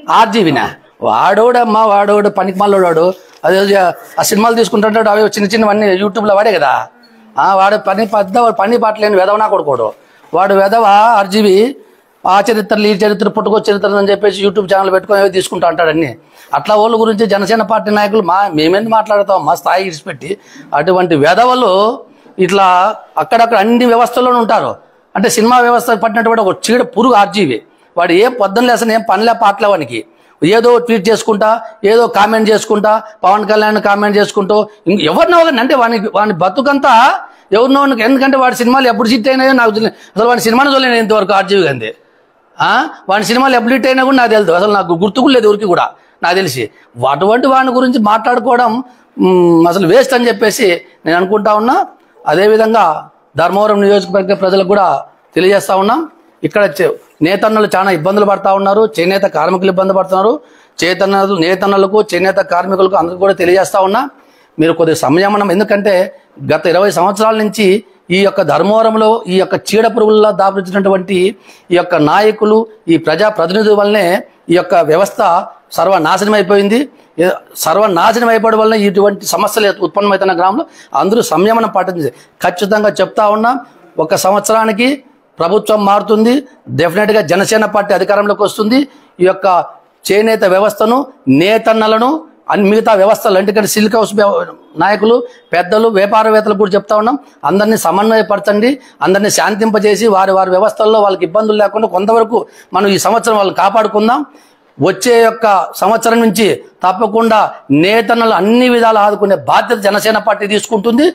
ఆర్జీవినా వాడోడు పనికి మళ్ళోడు అదే ఆ సినిమాలు తీసుకుంటుంటాడు. అవి చిన్నవన్నీ యూట్యూబ్లో వాడే కదా. వాడు పని పాటలేని వెధవనా కొడుకోడు వాడు. వెధవ ఆర్జీవి ఆ చరిత్రలు ఈ చరిత్ర పుట్టుకో చరిత్రలు అని చెప్పేసి యూట్యూబ్ ఛానల్ పెట్టుకొని తీసుకుంటూ అంటాడన్ని. అట్లా వాళ్ళ గురించి జనసేన పార్టీ నాయకులు మేమేంది మాట్లాడతాం, మా స్థాయి ఇడిచిపెట్టి. అటువంటి వెధవలు ఇట్లా అక్కడక్కడ అన్ని వ్యవస్థల్లోనూ ఉంటారు. అంటే సినిమా వ్యవస్థ పట్టినటువంటి ఒక చీడ పురుగు ఆర్జీవి. వాడు ఏ పొద్దున్న లేసని ఏం పనిలే పాటలే వానికి. ఏదో ట్వీట్ చేసుకుంటా, ఏదో కామెంట్ చేసుకుంటా, పవన్ కళ్యాణ్ కామెంట్ చేసుకుంటూ ఎవరినో ఒకరిని అంటే వాని బతుకంతా ఎవరినో. ఎందుకంటే వాడి సినిమాలు ఎప్పుడు హిట్ అయినాయో నాకు తెలియదు. అసలు వాడి సినిమాను చూడలేను ఇంతవరకు ఆర్జీవి గాంధీ. వాడి సినిమాలు ఎప్పుడు హిట్ అయినా కూడా నాకు తెలియదు. అసలు నాకు గుర్తుకు లేదు ఎవరికి కూడా నాకు తెలిసి. అటువంటి వాడి గురించి మాట్లాడుకోవడం అసలు వేస్ట్ అని చెప్పేసి నేను అనుకుంటా ఉన్నా. అదేవిధంగా ధర్మవరం నియోజకవర్గ ప్రజలకు కూడా తెలియజేస్తా ఉన్నాం. ఇక్కడ నేతన్నలు చాలా ఇబ్బందులు పడతా ఉన్నారు. చేనేత కార్మికులు ఇబ్బంది పడుతున్నారు. నేతన్నలకు చేనేత కార్మికులకు అందరికీ కూడా తెలియజేస్తా ఉన్నా, మీరు కొద్దిగా సంయమనం. ఎందుకంటే గత 20 సంవత్సరాల నుంచి ఈ యొక్క ధర్మవరంలో ఈ యొక్క చీడ పురుగుల్లా దాపురించినటువంటి ఈ యొక్క నాయకులు, ఈ ప్రజాప్రతినిధుల వల్లనే ఈ యొక్క వ్యవస్థ సర్వనాశనం అయిపోయింది. సర్వనాశనం అయిపోవడం వల్ల ఇటువంటి సమస్యలు ఉత్పన్నమవుతున్న గ్రామంలో అందరూ సంయమనం పాటించి ఖచ్చితంగా చెప్తా ఉన్నా. 1 సంవత్సరానికి ప్రభుత్వం మారుతుంది. డెఫినెట్గా జనసేన పార్టీ అధికారంలోకి వస్తుంది. ఈ యొక్క చేనేత వ్యవస్థను, నేతన్నలను, మిగతా వ్యవస్థలు, ఎందుకంటే సిల్క్ హౌస్ నాయకులు, పెద్దలు, వ్యాపారవేత్తలు కూడా చెప్తా ఉన్నాం, అందరినీ సమన్వయపరచండి. అందరినీ శాంతింపజేసి వారి వ్యవస్థల్లో వాళ్ళకి ఇబ్బందులు లేకుండా కొంతవరకు మనం ఈ సంవత్సరం వాళ్ళని కాపాడుకుందాం. వచ్చే యొక్క సంవత్సరం నుంచి తప్పకుండా నేతన్నలు అన్ని విధాలు ఆదుకునే బాధ్యత జనసేన పార్టీ తీసుకుంటుంది.